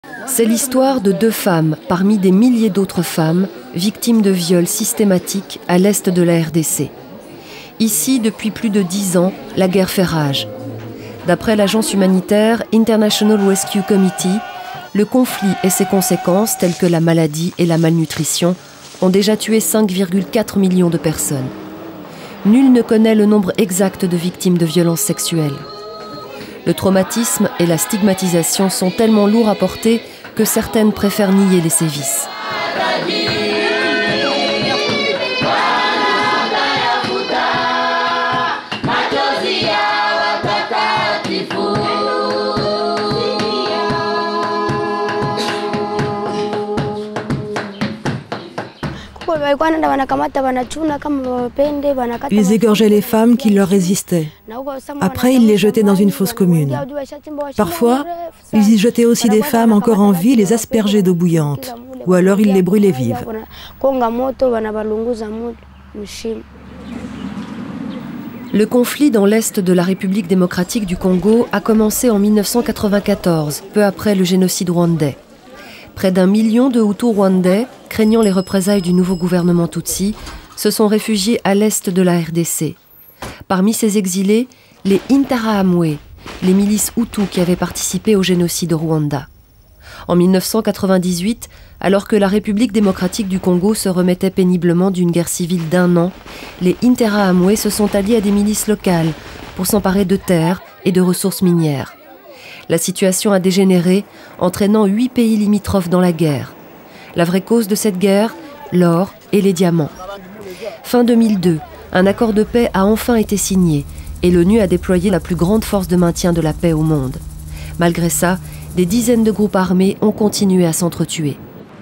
C'est l'histoire de 2 femmes, parmi des milliers d'autres femmes, victimes de viols systématiques à l'est de la RDC. Ici, depuis plus de 10 ans, la guerre fait rage. D'après l'agence humanitaire International Rescue Committee, le conflit et ses conséquences, telles que la maladie et la malnutrition, ont déjà tué 5,4 millions de personnes. Nul ne connaît le nombre exact de victimes de violences sexuelles. Le traumatisme et la stigmatisation sont tellement lourds à porter que certaines préfèrent nier les sévices. Ils égorgeaient les femmes qui leur résistaient. Après, ils les jetaient dans une fosse commune. Parfois, ils y jetaient aussi des femmes encore en vie, les aspergeaient d'eau bouillante. Ou alors ils les brûlaient vives. Le conflit dans l'est de la République démocratique du Congo a commencé en 1994, peu après le génocide rwandais. Près d'1 million de Hutus rwandais, craignant les représailles du nouveau gouvernement Tutsi, se sont réfugiés à l'est de la RDC. Parmi ces exilés, les Interahamwe, les milices Hutus qui avaient participé au génocide au Rwanda. En 1998, alors que la République démocratique du Congo se remettait péniblement d'une guerre civile d'1 an, les Interahamwe se sont alliés à des milices locales pour s'emparer de terres et de ressources minières. La situation a dégénéré, entraînant 8 pays limitrophes dans la guerre. La vraie cause de cette guerre, l'or et les diamants. Fin 2002, un accord de paix a enfin été signé et l'ONU a déployé la plus grande force de maintien de la paix au monde. Malgré ça, des dizaines de groupes armés ont continué à s'entretuer.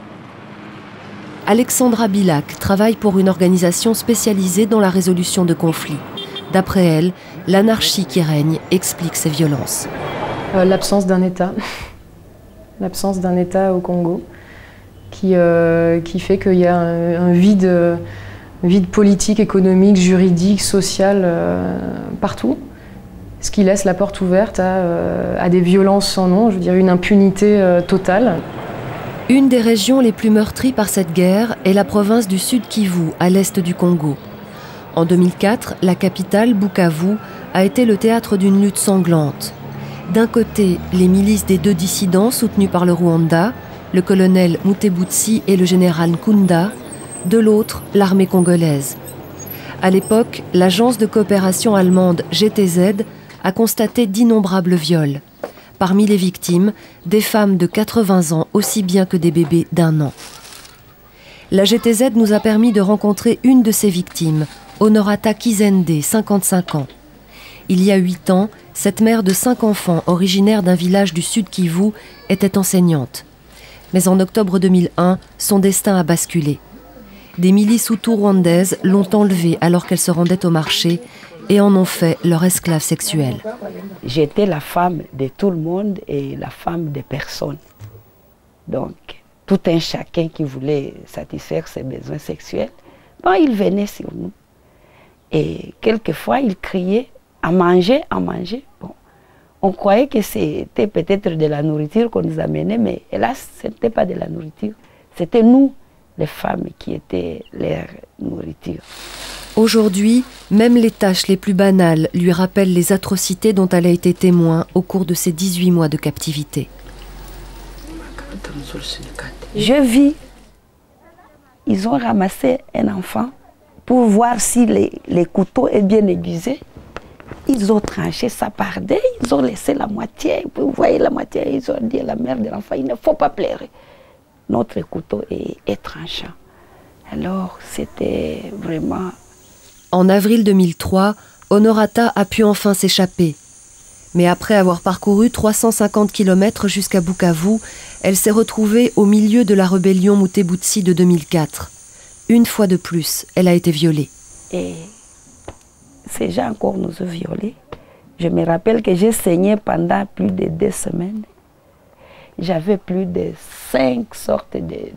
Alexandra Bilac travaille pour une organisation spécialisée dans la résolution de conflits. D'après elle, l'anarchie qui règne explique ces violences. L'absence d'un État. L'absence d'un État au Congo qui fait qu'il y a un vide politique, économique, juridique, social partout. Ce qui laisse la porte ouverte à des violences sans nom, je veux dire une impunité totale. Une des régions les plus meurtries par cette guerre est la province du Sud Kivu, à l'est du Congo. En 2004, la capitale, Bukavu, a été le théâtre d'une lutte sanglante. D'un côté, les milices des 2 dissidents soutenus par le Rwanda, le colonel Mutebutsi et le général Nkunda, de l'autre, l'armée congolaise. À l'époque, l'agence de coopération allemande GTZ a constaté d'innombrables viols. Parmi les victimes, des femmes de 80 ans aussi bien que des bébés d'1 an. La GTZ nous a permis de rencontrer une de ces victimes, Honorata Kizende, 55 ans. Il y a 8 ans, cette mère de 5 enfants, originaire d'un village du Sud Kivu, était enseignante. Mais en octobre 2001, son destin a basculé. Des milices Hutus rwandaises l'ont enlevée alors qu'elle se rendait au marché et en ont fait leur esclave sexuelle. J'étais la femme de tout le monde et la femme des personnes. Donc, tout un chacun qui voulait satisfaire ses besoins sexuels, bon, il venait sur nous. Et quelquefois, il criait à manger, à manger. Bon, on croyait que c'était peut-être de la nourriture qu'on nous amenait, mais hélas, ce n'était pas de la nourriture. C'était nous, les femmes, qui étaient leur nourriture. Aujourd'hui, même les tâches les plus banales lui rappellent les atrocités dont elle a été témoin au cours de ses 18 mois de captivité. Je vis, ils ont ramassé un enfant pour voir si les couteaux est bien aiguisé. Ils ont tranché ça par deux, ils ont laissé la moitié. Vous voyez la moitié, ils ont dit à la mère de l'enfant, il ne faut pas pleurer. Notre couteau est tranchant. Alors, c'était vraiment... En avril 2003, Honorata a pu enfin s'échapper. Mais après avoir parcouru 350 km jusqu'à Bukavu, elle s'est retrouvée au milieu de la rébellion Mutebutsi de 2004. Une fois de plus, elle a été violée. Et ces gens encore nous ont violés. Je me rappelle que j'ai saigné pendant plus de 2 semaines. J'avais plus de 5 sortes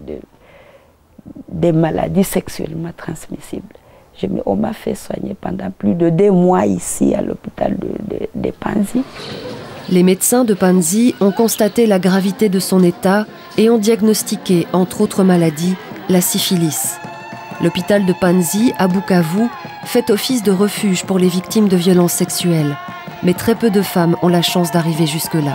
de maladies sexuellement transmissibles. On m'a fait soigner pendant plus de 2 mois ici à l'hôpital de Panzi. Les médecins de Panzi ont constaté la gravité de son état et ont diagnostiqué, entre autres maladies, la syphilis. L'hôpital de Panzi, à Bukavu, fait office de refuge pour les victimes de violences sexuelles. Mais très peu de femmes ont la chance d'arriver jusque-là.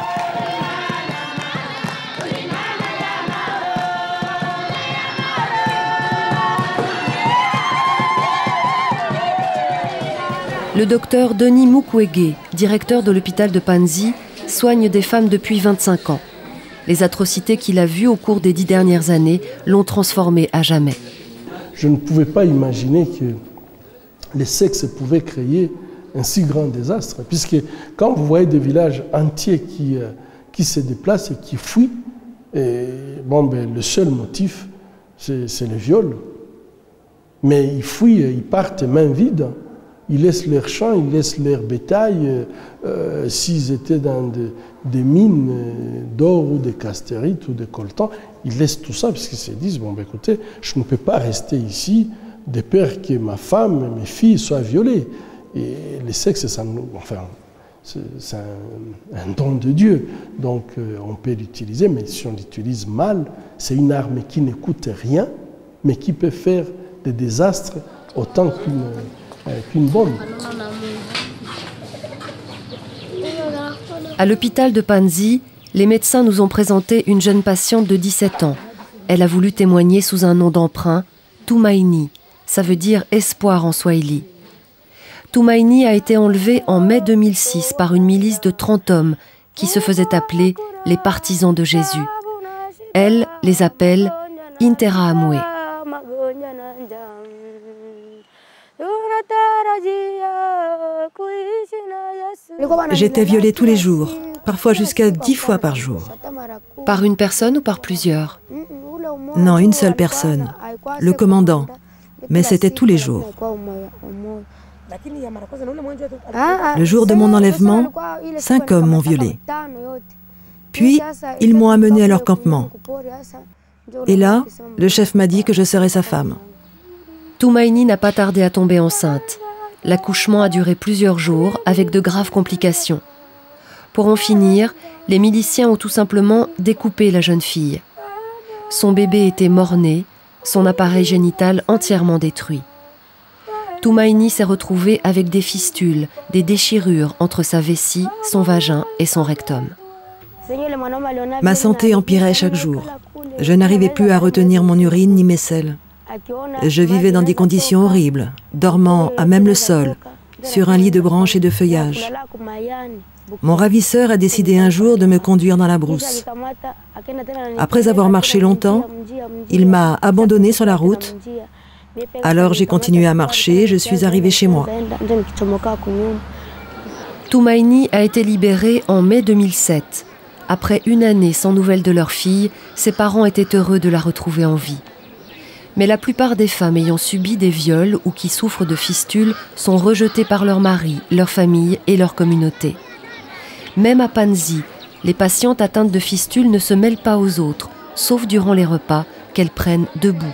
Le docteur Denis Mukwege, directeur de l'hôpital de Panzi, soigne des femmes depuis 25 ans. Les atrocités qu'il a vues au cours des 10 dernières années l'ont transformé à jamais. Je ne pouvais pas imaginer que les sexes pouvaient créer un si grand désastre, puisque quand vous voyez des villages entiers qui se déplacent et qui fuient, le seul motif, c'est le viol. Mais ils fuient, ils partent main vide. Ils laissent leurs champs, ils laissent leur bétail. S'ils étaient dans des mines d'or ou des castérites ou des coltans, ils laissent tout ça parce qu'ils se disent, écoutez, je ne peux pas rester ici de peur que ma femme et mes filles soient violées. Et les sexes, c'est un don de Dieu. Donc on peut l'utiliser, mais si on l'utilise mal, c'est une arme qui ne coûte rien, mais qui peut faire des désastres autant qu'une bombe. À l'hôpital de Panzi, les médecins nous ont présenté une jeune patiente de 17 ans. Elle a voulu témoigner sous un nom d'emprunt, Tumaini. Ça veut dire espoir en swahili. Tumaini a été enlevée en mai 2006 par une milice de 30 hommes qui se faisaient appeler les partisans de Jésus. Elle les appelle Interahamwe. J'étais violée tous les jours, parfois jusqu'à 10 fois par jour. Par une personne ou par plusieurs? Non, une seule personne, le commandant, mais c'était tous les jours. Le jour de mon enlèvement, 5 hommes m'ont violée. Puis, ils m'ont amenée à leur campement. Et là, le chef m'a dit que je serais sa femme. Tumaini n'a pas tardé à tomber enceinte. L'accouchement a duré plusieurs jours avec de graves complications. Pour en finir, les miliciens ont tout simplement découpé la jeune fille. Son bébé était mort-né, son appareil génital entièrement détruit. Tumaini s'est retrouvée avec des fistules, des déchirures entre sa vessie, son vagin et son rectum. Ma santé empirait chaque jour. Je n'arrivais plus à retenir mon urine ni mes selles. Je vivais dans des conditions horribles, dormant à même le sol, sur un lit de branches et de feuillage. Mon ravisseur a décidé un jour de me conduire dans la brousse. Après avoir marché longtemps, il m'a abandonnée sur la route. Alors j'ai continué à marcher, je suis arrivée chez moi. Tumaini a été libérée en mai 2007. Après une année sans nouvelles de leur fille, ses parents étaient heureux de la retrouver en vie. Mais la plupart des femmes ayant subi des viols ou qui souffrent de fistules sont rejetées par leur mari, leur famille et leur communauté. Même à Panzi, les patientes atteintes de fistules ne se mêlent pas aux autres, sauf durant les repas qu'elles prennent debout.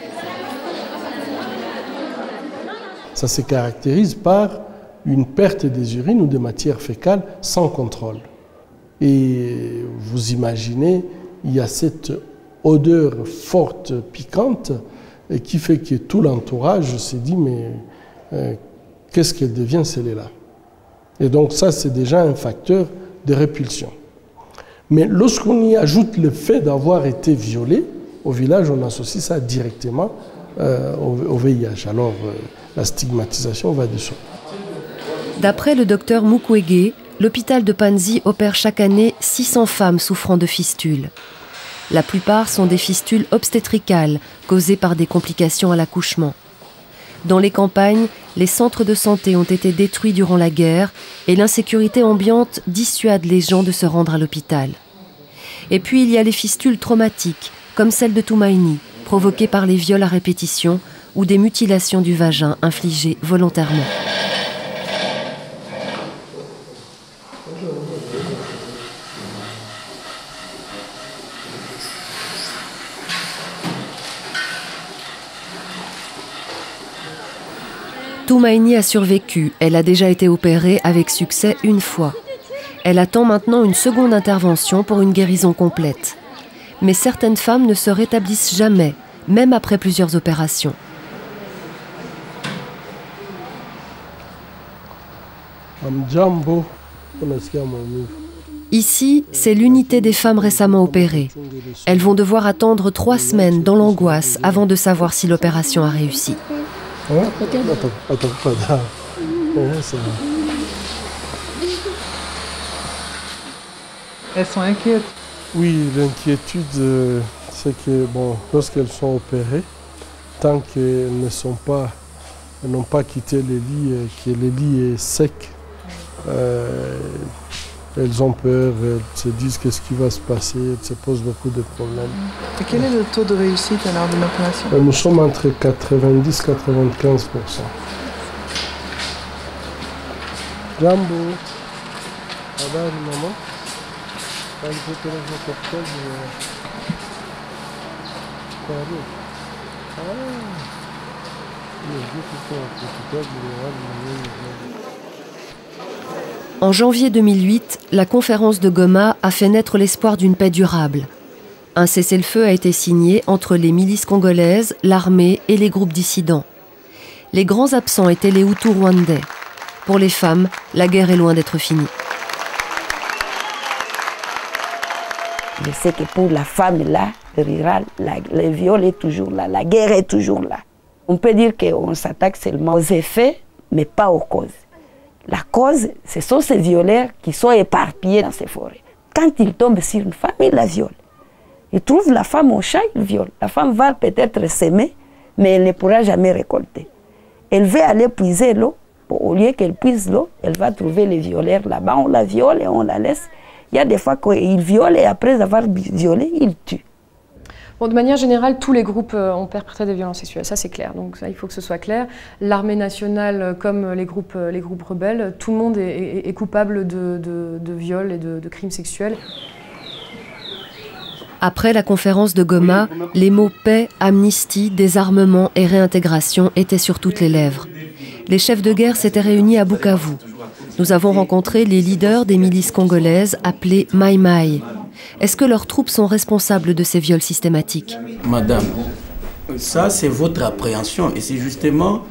Ça se caractérise par une perte des urines ou des matières fécales sans contrôle. Et vous imaginez, il y a cette odeur forte, piquante, et qui fait que tout l'entourage s'est dit, mais qu'est-ce qu'elle devient celle-là? Et donc ça, c'est déjà un facteur de répulsion. Mais lorsqu'on y ajoute le fait d'avoir été violé, au village, on associe ça directement au VIH. Alors, la stigmatisation va de soi. D'après le docteur Mukwege, l'hôpital de Panzi opère chaque année 600 femmes souffrant de fistules. La plupart sont des fistules obstétricales causées par des complications à l'accouchement. Dans les campagnes, les centres de santé ont été détruits durant la guerre et l'insécurité ambiante dissuade les gens de se rendre à l'hôpital. Et puis il y a les fistules traumatiques, comme celle de Tumaini, provoquées par les viols à répétition ou des mutilations du vagin infligées volontairement. Tumaini a survécu, elle a déjà été opérée avec succès une fois. Elle attend maintenant une seconde intervention pour une guérison complète. Mais certaines femmes ne se rétablissent jamais, même après plusieurs opérations. Ici, c'est l'unité des femmes récemment opérées. Elles vont devoir attendre 3 semaines dans l'angoisse avant de savoir si l'opération a réussi. Elles sont inquiètes. Oui, l'inquiétude, c'est que lorsqu'elles sont opérées, tant qu'elles n'ont pas quitté le lit, que le lit est sec, elles ont peur, elles se disent qu'est-ce qui va se passer, elles se posent beaucoup de problèmes. Et quel est le taux de réussite alors de l'opération? Nous sommes entre 90 et 95%. Jambo, habari maman. En janvier 2008, la conférence de Goma a fait naître l'espoir d'une paix durable. Un cessez-le-feu a été signé entre les milices congolaises, l'armée et les groupes dissidents. Les grands absents étaient les Hutus rwandais. Pour les femmes, la guerre est loin d'être finie. Je sais que pour la femme là, rurale, le viol est toujours là, la guerre est toujours là. On peut dire qu'on s'attaque seulement aux effets, mais pas aux causes. La cause, ce sont ces violeurs qui sont éparpillés dans ces forêts. Quand ils tombent sur une femme, ils la violent. Ils trouvent la femme au champ, ils violent. La femme va peut-être s'aimer, mais elle ne pourra jamais récolter. Elle veut aller puiser l'eau. Au lieu qu'elle puise l'eau, elle va trouver les violeurs là-bas. On la viole et on la laisse. Il y a des fois qu'ils violent et après avoir violé, ils tuent. Bon, de manière générale, tous les groupes ont perpétré des violences sexuelles, ça c'est clair, donc ça, il faut que ce soit clair. L'armée nationale comme les groupes rebelles, tout le monde est coupable de viols et de crimes sexuels. Après la conférence de Goma, les mots paix, amnistie, désarmement et réintégration étaient sur toutes les lèvres. Les chefs de guerre s'étaient réunis à Bukavu. Nous avons rencontré les leaders des milices congolaises appelées Mai Mai. Est-ce que leurs troupes sont responsables de ces viols systématiques? Madame, ça c'est votre appréhension et c'est justement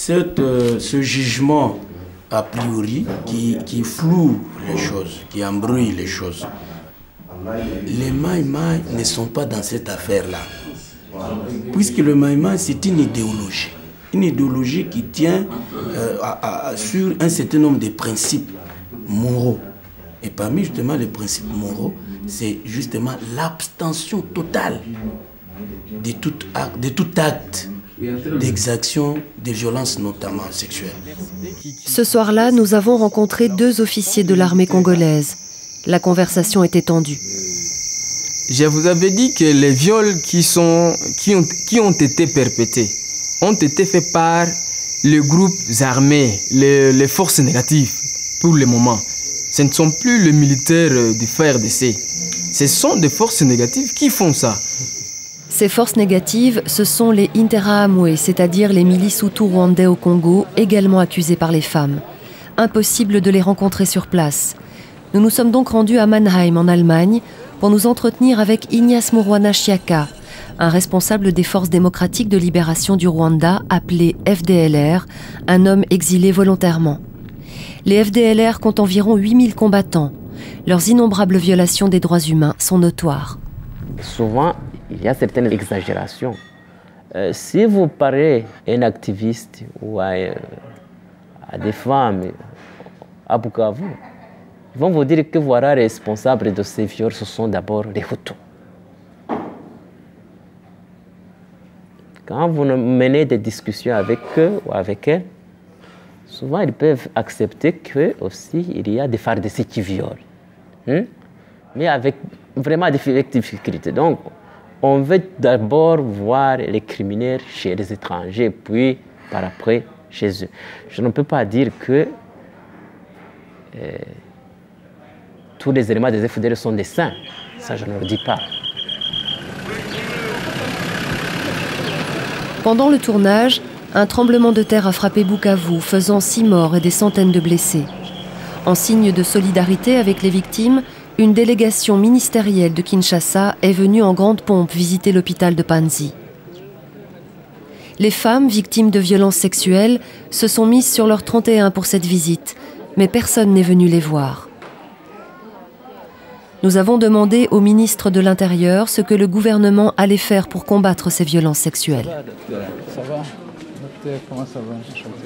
ce jugement a priori qui floue les choses, qui embrouille les choses. Les Mai Mai ne sont pas dans cette affaire-là. Puisque le Mai Mai, c'est une idéologie qui tient sur un certain nombre de principes moraux. Et parmi justement les principes moraux, c'est justement l'abstention totale de tout acte d'exaction de violences, notamment sexuelles. Ce soir-là, nous avons rencontré 2 officiers de l'armée congolaise. La conversation était tendue. Je vous avais dit que les viols qui ont été perpétrés ont été faits par les groupes armés, les forces négatives, pour le moment. Ce ne sont plus les militaires du FARDC. Ce sont des forces négatives qui font ça. Ces forces négatives, ce sont les Interahamwe, c'est-à-dire les milices Hutus rwandais au Congo, également accusées par les femmes. Impossible de les rencontrer sur place. Nous nous sommes donc rendus à Mannheim, en Allemagne, pour nous entretenir avec Ignace Murwana Chiaka, un responsable des forces démocratiques de libération du Rwanda, appelé FDLR, un homme exilé volontairement. Les FDLR comptent environ 8000 combattants. Leurs innombrables violations des droits humains sont notoires. Souvent, il y a certaines exagérations. Si vous parlez à un activiste ou à des femmes à Bukavu, ils vont vous dire que voilà, les responsables de ces viols, ce sont d'abord les Hutus. Quand vous menez des discussions avec eux ou avec elles, souvent ils peuvent accepter que aussi il y a des FARDC qui violent, mais avec vraiment des difficultés. Donc, on veut d'abord voir les criminels chez les étrangers, puis par après chez eux. Je ne peux pas dire que tous les éléments des FDL sont des saints. Ça, je ne le dis pas. Pendant le tournage, un tremblement de terre a frappé Bukavu, faisant 6 morts et des centaines de blessés. En signe de solidarité avec les victimes, une délégation ministérielle de Kinshasa est venue en grande pompe visiter l'hôpital de Panzi. Les femmes victimes de violences sexuelles se sont mises sur leur 31 pour cette visite, mais personne n'est venu les voir. Nous avons demandé au ministre de l'Intérieur ce que le gouvernement allait faire pour combattre ces violences sexuelles. Ça va? Comment ça va?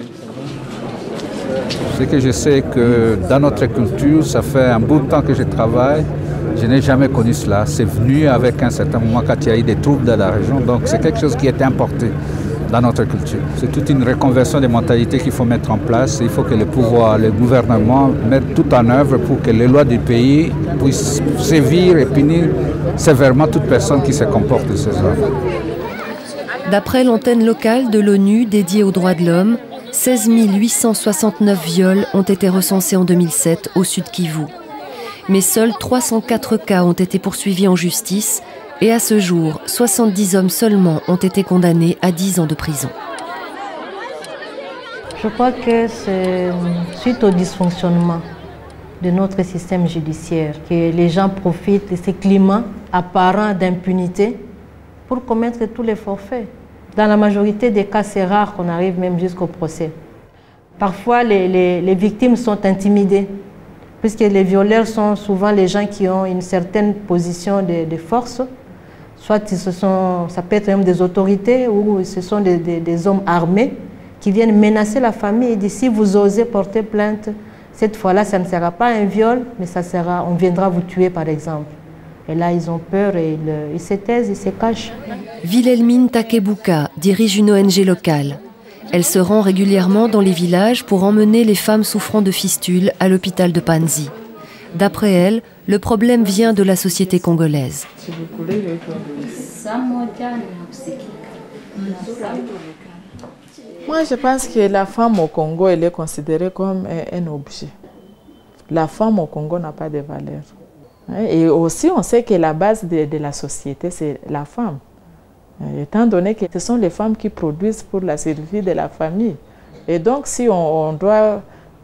Ce que je sais que dans notre culture, ça fait un bout de temps que je travaille. Je n'ai jamais connu cela. C'est venu avec un certain moment quand il y a eu des troubles dans la région. Donc c'est quelque chose qui est importé dans notre culture. C'est toute une reconversion des mentalités qu'il faut mettre en place. Il faut que le pouvoir, le gouvernement mettent tout en œuvre pour que les lois du pays puissent sévir et punir sévèrement toute personne qui se comporte de ces œuvres. D'après l'antenne locale de l'ONU dédiée aux droits de l'homme, 16 869 viols ont été recensés en 2007 au Sud Kivu. Mais seuls 304 cas ont été poursuivis en justice et à ce jour, 70 hommes seulement ont été condamnés à 10 ans de prison. Je crois que c'est suite au dysfonctionnement de notre système judiciaire que les gens profitent de ce climat apparent d'impunité pour commettre tous les forfaits. Dans la majorité des cas, c'est rare qu'on arrive même jusqu'au procès. Parfois, les victimes sont intimidées, puisque les violeurs sont souvent les gens qui ont une certaine position de force. Soit ça peut être même des autorités ou ce sont des hommes armés qui viennent menacer la famille et disent si vous osez porter plainte, cette fois-là, ça ne sera pas un viol, mais on viendra vous tuer par exemple. Et là, ils ont peur et ils se taisent, ils se cachent. Wilhelmine Takebuka dirige une ONG locale. Elle se rend régulièrement dans les villages pour emmener les femmes souffrant de fistules à l'hôpital de Panzi. D'après elle, le problème vient de la société congolaise. Moi, je pense que la femme au Congo, elle est considérée comme un objet. La femme au Congo n'a pas de valeur. Et aussi, on sait que la base de la société, c'est la femme. Étant donné que ce sont les femmes qui produisent pour la survie de la famille. Et donc, si on doit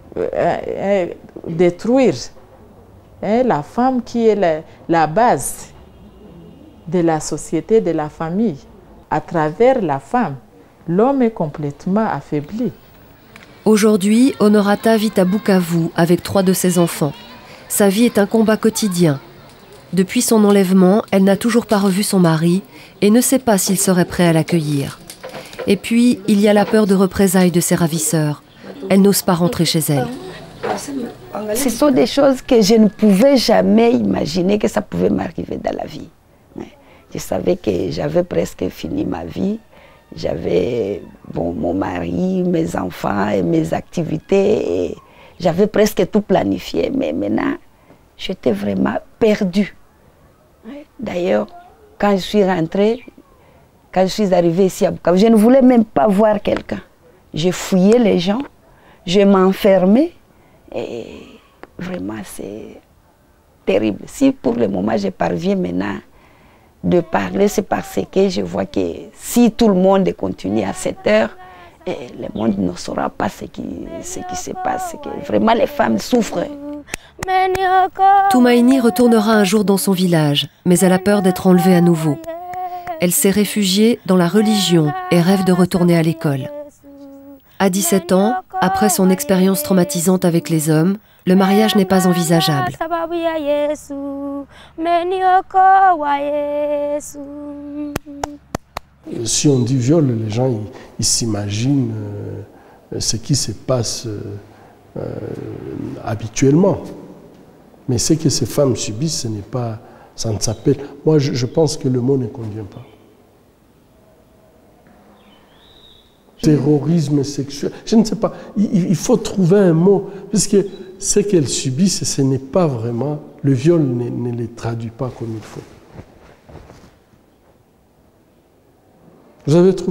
détruire la femme qui est la base de la société, de la famille, à travers la femme, l'homme est complètement affaibli. Aujourd'hui, Honorata vit à Bukavu avec 3 de ses enfants. Sa vie est un combat quotidien. Depuis son enlèvement, elle n'a toujours pas revu son mari et ne sait pas s'il serait prêt à l'accueillir. Et puis, il y a la peur de représailles de ses ravisseurs. Elle n'ose pas rentrer chez elle. Ce sont des choses que je ne pouvais jamais imaginer que ça pouvait m'arriver dans la vie. Je savais que j'avais presque fini ma vie. J'avais mon mari, mes enfants et mes activités. J'avais presque tout planifié. Mais maintenant, j'étais vraiment perdue. D'ailleurs, quand je suis rentrée, quand je suis arrivée ici à Bukavu, je ne voulais même pas voir quelqu'un. J'ai fouillé les gens, je m'enfermais et vraiment c'est terrible. Si pour le moment je parviens maintenant de parler, c'est parce que je vois que si tout le monde continue à cette heure, le monde ne saura pas ce qui se passe, que vraiment les femmes souffrent. Tumaini retournera un jour dans son village, mais elle a peur d'être enlevée à nouveau. Elle s'est réfugiée dans la religion et rêve de retourner à l'école. À 17 ans, après son expérience traumatisante avec les hommes, le mariage n'est pas envisageable. Si on dit viol, les gens ils s'imaginent ce qui se passe habituellement. Mais ce que ces femmes subissent, ça ne s'appelle... Moi, je pense que le mot ne convient pas. Terrorisme sexuel, je ne sais pas. Il faut trouver un mot, puisque ce qu'elles subissent, ce n'est pas vraiment... Le viol ne les traduit pas comme il faut. Vous avez trouvé le mot ?